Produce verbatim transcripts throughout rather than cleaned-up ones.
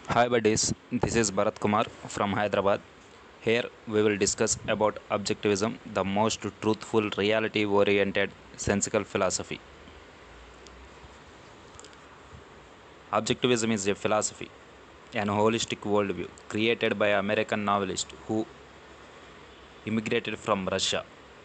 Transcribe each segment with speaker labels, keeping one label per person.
Speaker 1: Hi buddies, this is Bharat Kumar from Hyderabad. Here we will discuss about objectivism, the most truthful, reality oriented, sensical philosophy. Objectivism is a philosophy, an holistic worldview created by American novelist who immigrated from Russia.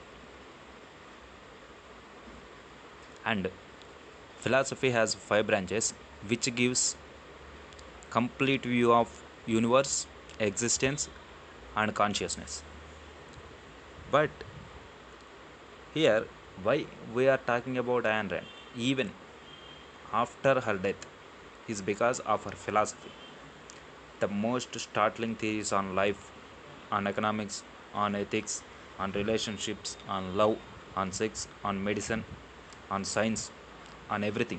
Speaker 1: And philosophy has five branches which gives complete view of universe, existence and consciousness. But here why we are talking about Ayn Rand even after her death is because of her philosophy. The most startling theories on life, on economics, on ethics, on relationships, on love, on sex, on medicine, on science, on everything.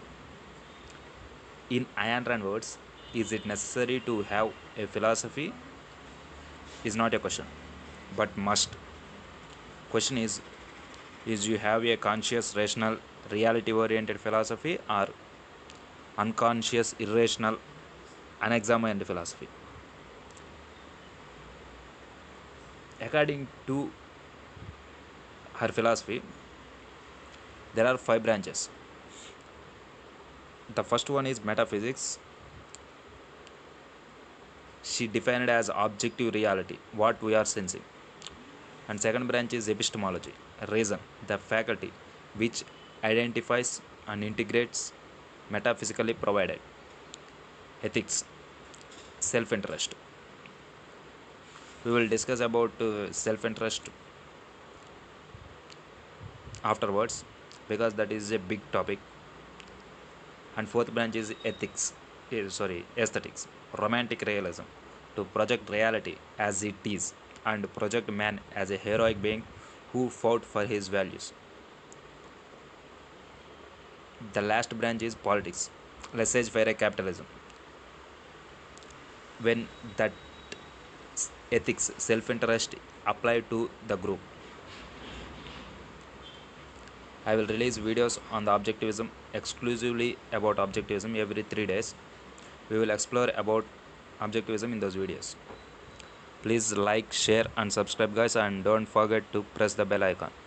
Speaker 1: In Ayn Rand words, is it necessary to have a philosophy? Is not a question, but must. Question is is you have a conscious, rational, reality oriented philosophy or unconscious, irrational, unexamined philosophy. According to her philosophy, there are five branches. The first one is metaphysics. She defined as objective reality, what we are sensing. And second branch is epistemology, reason, the faculty which identifies and integrates metaphysically provided. Ethics, self-interest. We will discuss about uh, self-interest afterwards because that is a big topic. And fourth branch is ethics, eh, sorry aesthetics, romantic realism, to project reality as it is and project man as a heroic being who fought for his values. The last branch is politics, laissez-faire capitalism, when that ethics, self-interest applied to the group. I will release videos on the objectivism, exclusively about objectivism, every three days. We will explore about objectivism in those videos. Please like, share and subscribe guys, and don't forget to press the bell icon.